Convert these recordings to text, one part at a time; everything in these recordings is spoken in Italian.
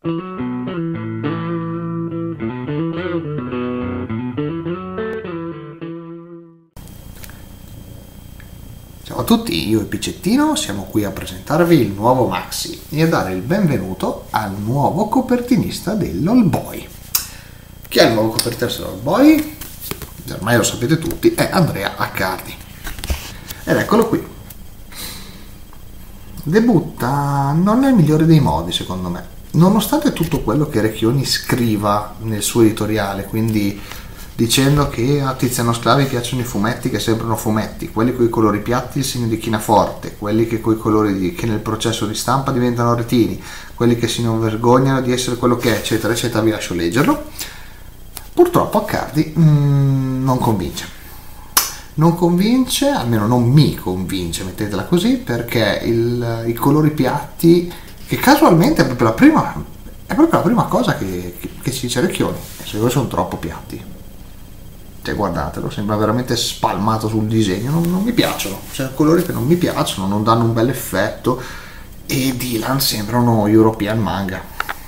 Ciao a tutti, io e Picettino siamo qui a presentarvi il nuovo Maxi e a dare il benvenuto al nuovo copertinista dell'Allboy. Chi è il nuovo copertinista dell'Allboy? Ormai lo sapete tutti, è Andrea Accardi. Ed eccolo qui. Debutta non nel migliore dei modi, secondo me, nonostante tutto quello che Recchioni scriva nel suo editoriale, quindi dicendo che a Tiziano Sclavi piacciono i fumetti che sembrano fumetti, quelli con i colori piatti il segno di china forte, quelli che coi colori che nel processo di stampa diventano retini, quelli che si non vergognano di essere quello che è, eccetera eccetera. Vi lascio leggerlo. Purtroppo Accardi non convince, almeno non mi convince, mettetela così, perché i colori piatti, che casualmente è proprio la prima cosa che ci dice Recchioni, secondo me sono troppo piatti. Cioè, guardatelo, sembra veramente spalmato sul disegno, non mi piacciono, cioè colori che non mi piacciono, non danno un bel effetto, e Dylan sembrano European manga.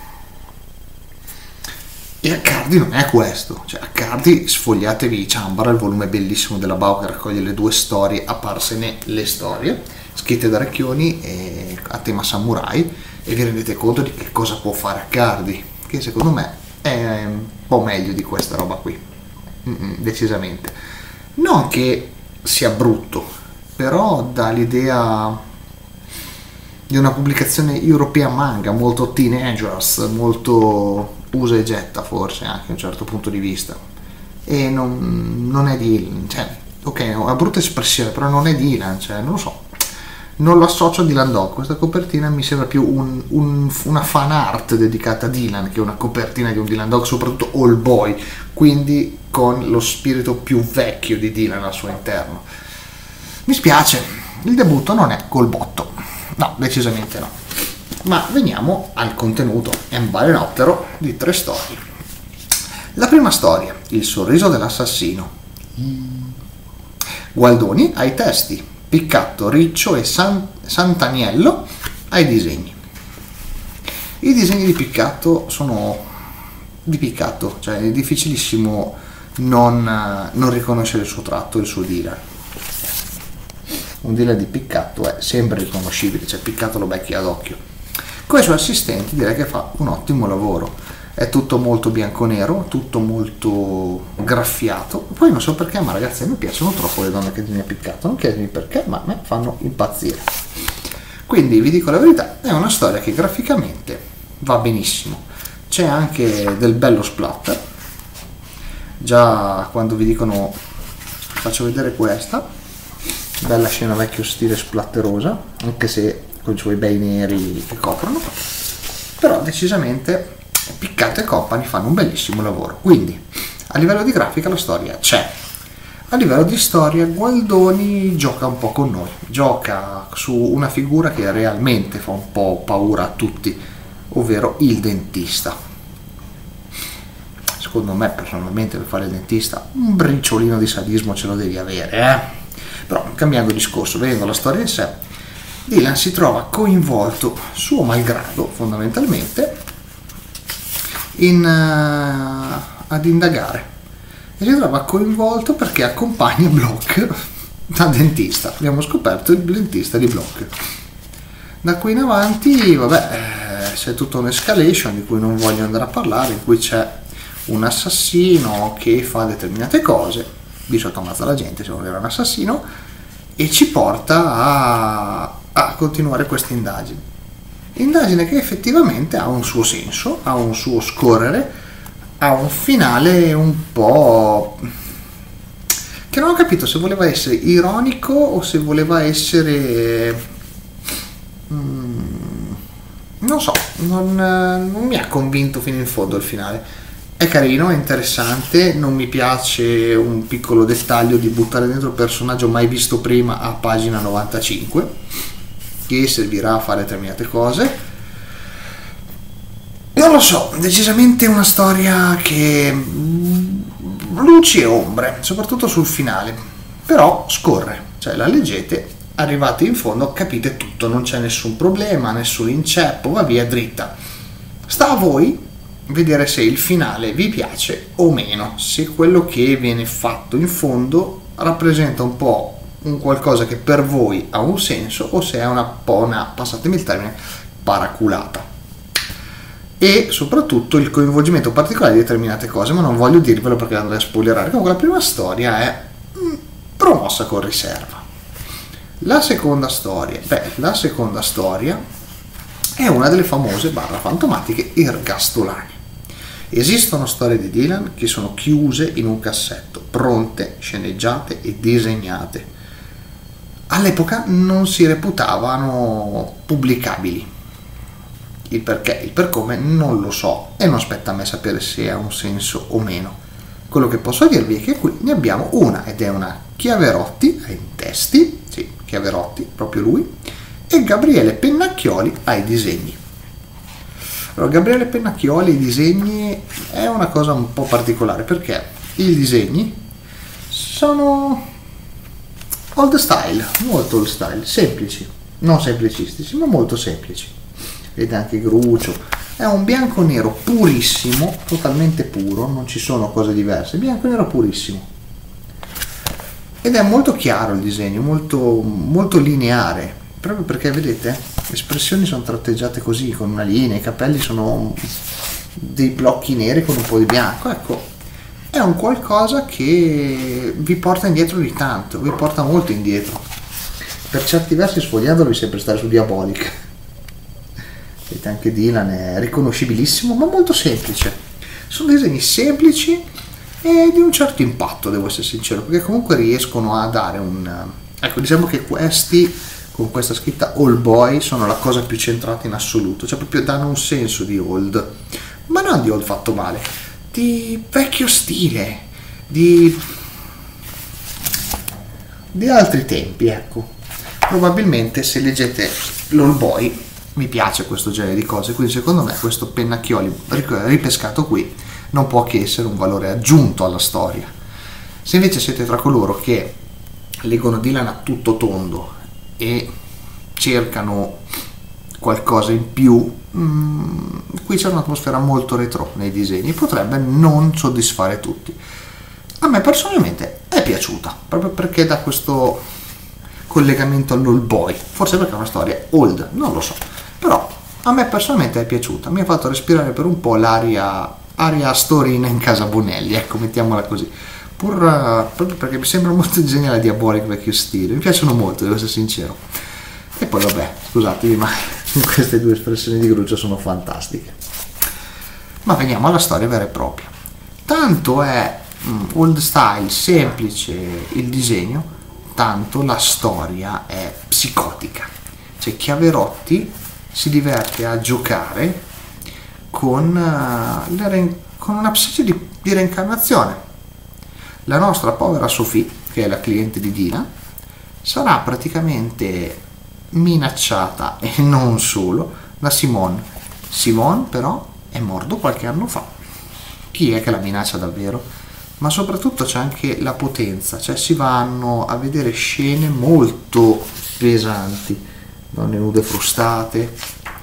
E Accardi non è questo, cioè Accardi, sfogliatevi Ciambara, il volume bellissimo della Bao che raccoglie le due storie apparsene le storie, scritte da Recchioni a tema samurai, e vi rendete conto di che cosa può fare Accardi, che secondo me è un po' meglio di questa roba qui. Decisamente. Non che sia brutto, però dà l'idea di una pubblicazione European manga molto teenagers, molto usa e getta, forse anche a un certo punto di vista, e non è Dylan, cioè, ok, è una brutta espressione, però non è Dylan, cioè, non lo so, non lo associo a Dylan Dog. Questa copertina mi sembra più una fan art dedicata a Dylan che una copertina di un Dylan Dog, soprattutto Allboy, quindi con lo spirito più vecchio di Dylan al suo interno. Mi spiace, il debutto non è col botto, no, decisamente no. Ma veniamo al contenuto. È un balenottero di 3 storie. La prima storia, Il sorriso dell'assassino. Gualdoni ai testi, Piccatto, Riccio e Sant'Aniello ai disegni. I disegni di Piccatto sono di Piccatto, cioè è difficilissimo non riconoscere il suo tratto, il suo Dylan. Un Dylan di Piccatto è sempre riconoscibile, cioè Piccatto lo becchi ad occhio. Con i suoi assistenti direi che fa un ottimo lavoro. È tutto molto bianco-nero, tutto molto graffiato. Poi non so perché, ma ragazzi, a me piacciono troppo le donne che disegnano Piccatto. Non chiedetemi perché, ma a me fanno impazzire. Quindi vi dico la verità, è una storia che graficamente va benissimo. C'è anche del bello splatter. Già quando vi dicono, faccio vedere questa bella scena vecchio stile splatterosa, anche se con i suoi bei neri che coprono, però decisamente Piccatto e Company fanno un bellissimo lavoro. Quindi a livello di grafica la storia c'è, a livello di storia Gualdoni gioca un po' con noi, gioca su una figura che realmente fa un po' paura a tutti, ovvero il dentista. Secondo me, personalmente, per fare il dentista un briciolino di sadismo ce lo devi avere, Però, cambiando discorso, vedendo la storia in sé, Dylan si trova coinvolto, suo malgrado, fondamentalmente, ad indagare. E si trova coinvolto perché accompagna Bloch da dentista. Abbiamo scoperto il dentista di Bloch. Da qui in avanti, vabbè, c'è tutta un'escalation di cui non voglio andare a parlare, in cui c'è un assassino che fa determinate cose, di sotto ammazza la gente se non era un assassino, e ci porta a continuare questa indagine che effettivamente ha un suo senso, ha un suo scorrere, ha un finale un po' che non ho capito se voleva essere ironico o se voleva essere non so, non mi ha convinto fino in fondo il finale. È carino, è interessante, non mi piace un piccolo dettaglio di buttare dentro il personaggio mai visto prima a pagina 95, che servirà a fare determinate cose. Non lo so, decisamente una storia che luci e ombre, soprattutto sul finale, però scorre, cioè la leggete, arrivate in fondo, capite tutto, non c'è nessun problema, nessun inceppo, va via dritta. Sta a voi vedere se il finale vi piace o meno, se quello che viene fatto in fondo rappresenta un po' un qualcosa che per voi ha un senso o se è una po' una, passatemi il termine, paraculata. E soprattutto il coinvolgimento particolare di determinate cose, ma non voglio dirvelo perché andrei a spoilerare. Comunque la prima storia è promossa con riserva. La seconda storia è una delle famose barra fantomatiche ergastolane. Esistono storie di Dylan che sono chiuse in un cassetto, pronte, sceneggiate e disegnate. All'epoca non si reputavano pubblicabili. Il perché, il per come non lo so e non spetta a me sapere se ha un senso o meno. Quello che posso dirvi è che qui ne abbiamo una ed è una Chiaverotti ai testi, sì, Chiaverotti, proprio lui, e Gabriele Pennacchioli ai disegni. Allora, Gabriele Pennacchioli ai disegni è una cosa un po' particolare perché i disegni sono old style, molto old style, semplici, non semplicistici, ma molto semplici. Vedete anche Grucio, è un bianco nero purissimo, totalmente puro, non ci sono cose diverse, bianco nero purissimo. Ed è molto chiaro il disegno, molto lineare, proprio perché vedete, le espressioni sono tratteggiate così, con una linea, i capelli sono dei blocchi neri con un po' di bianco, ecco, è un qualcosa che vi porta indietro di tanto, vi porta molto indietro. Per certi versi sfogliandolo vi sembra stare su Diabolic. Vedete anche Dylan è riconoscibilissimo, ma molto semplice. Sono disegni semplici e di un certo impatto, devo essere sincero, perché comunque riescono a dare un... Ecco, diciamo che questi, con questa scritta All Boy, sono la cosa più centrata in assoluto, cioè proprio danno un senso di old, ma non di old fatto male, di vecchio stile, di altri tempi, ecco. Probabilmente se leggete l'All Boy mi piace questo genere di cose, quindi secondo me questo Pennacchioli ripescato qui non può che essere un valore aggiunto alla storia. Se invece siete tra coloro che leggono Dylan a tutto tondo e cercano qualcosa in più, qui c'è un'atmosfera molto retro nei disegni, potrebbe non soddisfare tutti. A me personalmente è piaciuta, proprio perché dà questo collegamento all'old boy, forse perché è una storia old, non lo so, però a me personalmente è piaciuta, mi ha fatto respirare per un po' aria storina in casa Bonelli, ecco, mettiamola così, proprio perché mi sembra molto disegnare Diabolic vecchio stile, mi piacciono molto, devo essere sincero. E poi vabbè, scusatemi, ma queste due espressioni di Grucio sono fantastiche. Ma veniamo alla storia vera e propria. Tanto è old style, semplice il disegno, tanto la storia è psicotica. Cioè Chiaverotti si diverte a giocare con una specie di reincarnazione. La nostra povera Sophie, che è la cliente di Dylan, sarà praticamente minacciata, e non solo, da Simone. Simone però è morto qualche anno fa. Chi è che la minaccia davvero? Ma soprattutto c'è anche la potenza, cioè si vanno a vedere scene molto pesanti, donne nude frustate,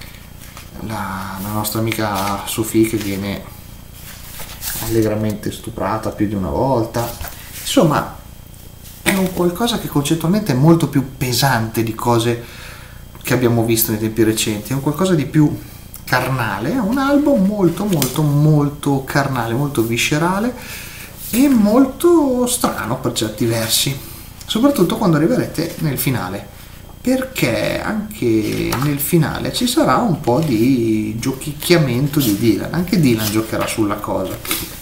la nostra amica Sophie che viene allegramente stuprata più di una volta, insomma è un qualcosa che concettualmente è molto più pesante di cose che abbiamo visto nei tempi recenti, è un qualcosa di più carnale, è un album molto carnale, molto viscerale e molto strano per certi versi, soprattutto quando arriverete nel finale, perché anche nel finale ci sarà un po' di giochicchiamento di Dylan, anche Dylan giocherà sulla cosa.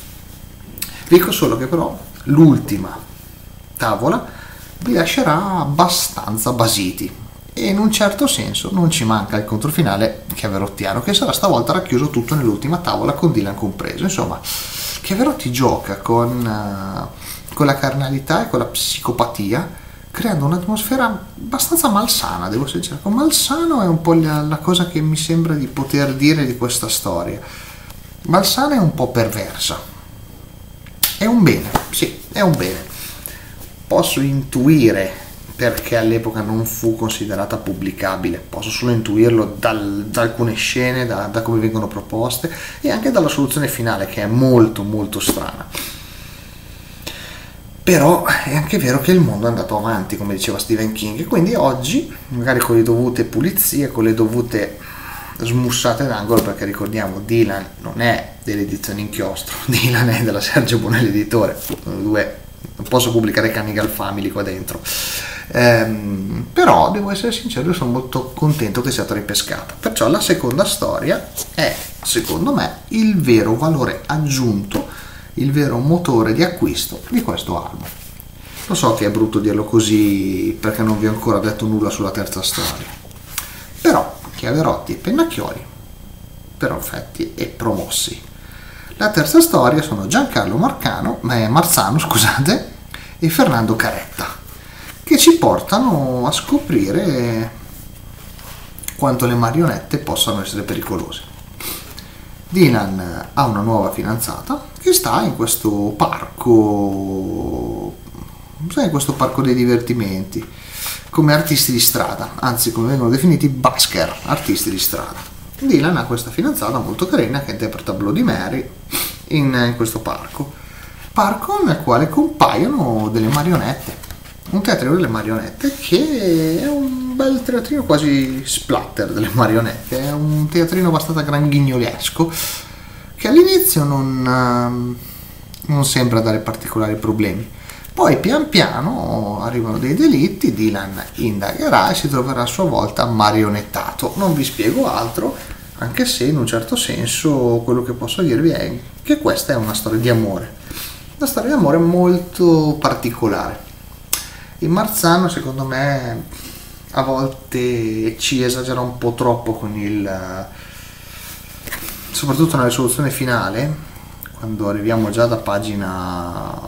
Dico solo che però l'ultima tavola vi lascerà abbastanza basiti e in un certo senso non ci manca il controfinale chiaverottiano, che sarà stavolta racchiuso tutto nell'ultima tavola con Dylan compreso. Insomma, Chiaverotti gioca con la carnalità e con la psicopatia, creando un'atmosfera abbastanza malsana, devo essere sincero. Malsano è un po' la cosa che mi sembra di poter dire di questa storia. Malsana è un po' perversa. È un bene, sì, è un bene. Posso intuire perché all'epoca non fu considerata pubblicabile. Posso solo intuirlo da alcune scene, da come vengono proposte e anche dalla soluzione finale, che è molto molto strana. Però è anche vero che il mondo è andato avanti, come diceva Stephen King, e quindi oggi, magari con le dovute pulizie, con le dovute smussate d'angolo, perché ricordiamo, Dylan non è dell'edizione inchiostro, Dylan è della Sergio Bonelli editore, non posso pubblicare Cannibal Family qua dentro, però devo essere sincero, sono molto contento che sia stata ripescata. Perciò la seconda storia è, secondo me, il vero valore aggiunto, il vero motore di acquisto di questo album. Lo so che è brutto dirlo così perché non vi ho ancora detto nulla sulla terza storia, però Chiaverotti e Pennacchioli, perfetti e promossi. La terza storia sono Giancarlo Marzano, scusate, e Fernando Caretta, che ci portano a scoprire quanto le marionette possano essere pericolose. Dylan ha una nuova fidanzata che sta in questo parco, dei divertimenti, come artisti di strada, anzi come vengono definiti busker, artisti di strada. Dylan ha questa fidanzata molto carina che interpreta Bloody Mary in questo parco nel quale compaiono delle marionette, un teatrino delle marionette che è un bel teatrino quasi splatter delle marionette, è un teatrino abbastanza granghignolesco che all'inizio non sembra dare particolari problemi. Poi pian piano arrivano dei delitti, Dylan indagherà e si troverà a sua volta marionettato. Non vi spiego altro, anche se in un certo senso quello che posso dirvi è che questa è una storia di amore. Una storia di amore molto particolare. Il Marzano, secondo me, a volte ci esagera un po' troppo con soprattutto nella risoluzione finale, quando arriviamo già da pagina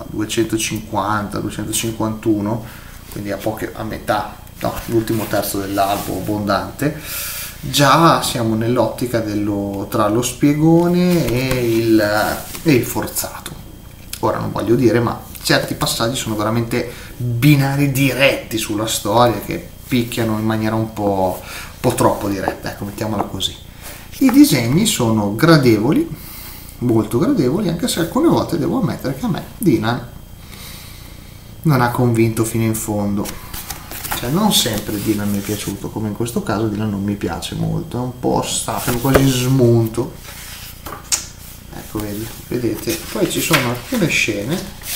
250-251, quindi a metà, no, l'ultimo terzo dell'albo abbondante, già siamo nell'ottica tra lo spiegone e il forzato. Ora non voglio dire, ma certi passaggi sono veramente binari diretti sulla storia che picchiano in maniera un po' troppo diretta, ecco, mettiamola così. I disegni sono gradevoli, molto gradevoli, anche se alcune volte devo ammettere che a me Dylan non ha convinto fino in fondo. Cioè, non sempre Dylan mi è piaciuto, come in questo caso Dylan non mi piace molto, è un po' staccato, quasi smunto. Ecco, vedete, poi ci sono alcune scene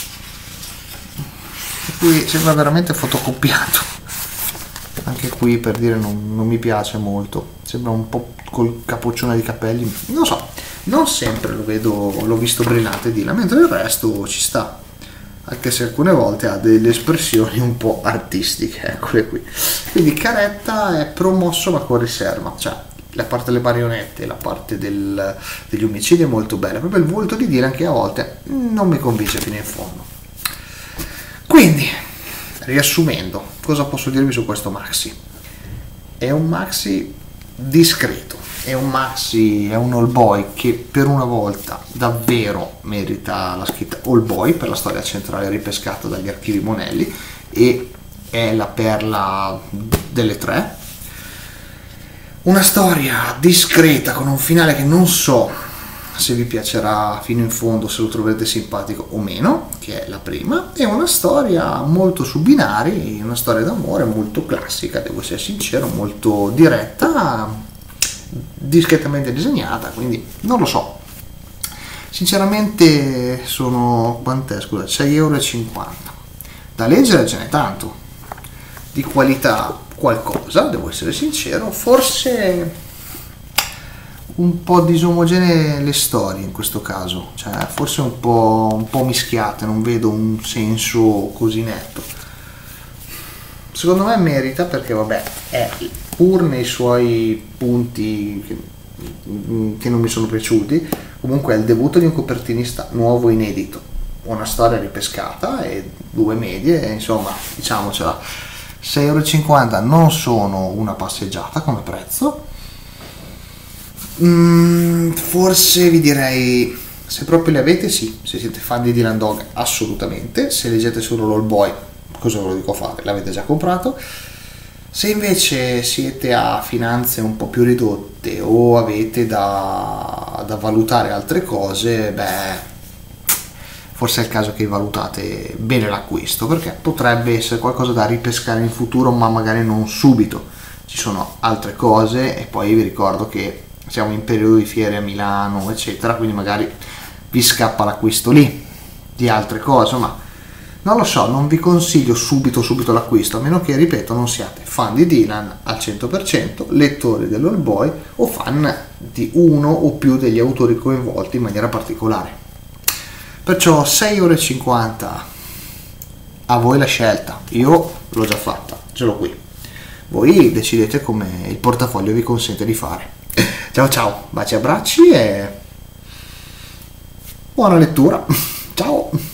in cui sembra veramente fotocopiato. Anche qui, per dire, non mi piace molto, sembra un po' col capoccione di capelli, non so, non sempre l'ho visto brillante Dylan, mentre il resto ci sta, anche se alcune volte ha delle espressioni un po' artistiche, eccole qui. Quindi Caretta è promosso ma con riserva, cioè la parte delle marionette, la parte degli omicidi è molto bella, proprio il volto di Dylan che a volte non mi convince fino in fondo. Quindi, riassumendo, cosa posso dirvi su questo maxi? È un maxi discreto, è un all boy che per una volta davvero merita la scritta all boy per la storia centrale ripescata dagli archivi Bonelli, e è la perla delle tre. Una storia discreta con un finale che non so se vi piacerà fino in fondo, se lo troverete simpatico o meno, che è la prima, e una storia molto su binari, una storia d'amore molto classica, devo essere sincero, molto diretta, discretamente disegnata, quindi non lo so. Sinceramente sono, quant'è, scusa, 6,50 €. Da leggere ce n'è tanto, di qualità qualcosa, devo essere sincero, forse un po' disomogenee le storie in questo caso, cioè forse un po' mischiate, non vedo un senso così netto. Secondo me merita perché, vabbè, è pur nei suoi punti che non mi sono piaciuti, comunque è il debutto di un copertinista nuovo, inedito, una storia ripescata e 2 medie, insomma, diciamocela, 6,50 € non sono una passeggiata come prezzo. Forse vi direi, se proprio le avete, sì, se siete fan di Dylan Dog assolutamente, se leggete solo l'All Boy cosa ve lo dico a fare? L'avete già comprato. Se invece siete a finanze un po' più ridotte o avete da valutare altre cose, beh, forse è il caso che valutate bene l'acquisto, perché potrebbe essere qualcosa da ripescare in futuro, ma magari non subito. Ci sono altre cose e poi vi ricordo che siamo in periodo di fiere a Milano, eccetera, quindi magari vi scappa l'acquisto lì di altre cose, ma non lo so, non vi consiglio subito l'acquisto, a meno che, ripeto, non siate fan di Dylan al 100%, lettori dell'All Boy o fan di uno o più degli autori coinvolti in maniera particolare. Perciò 6,50 €, a voi la scelta, io l'ho già fatta, ce l'ho qui. Voi decidete come il portafoglio vi consente di fare. Ciao ciao, baci e abbracci e buona lettura. Ciao!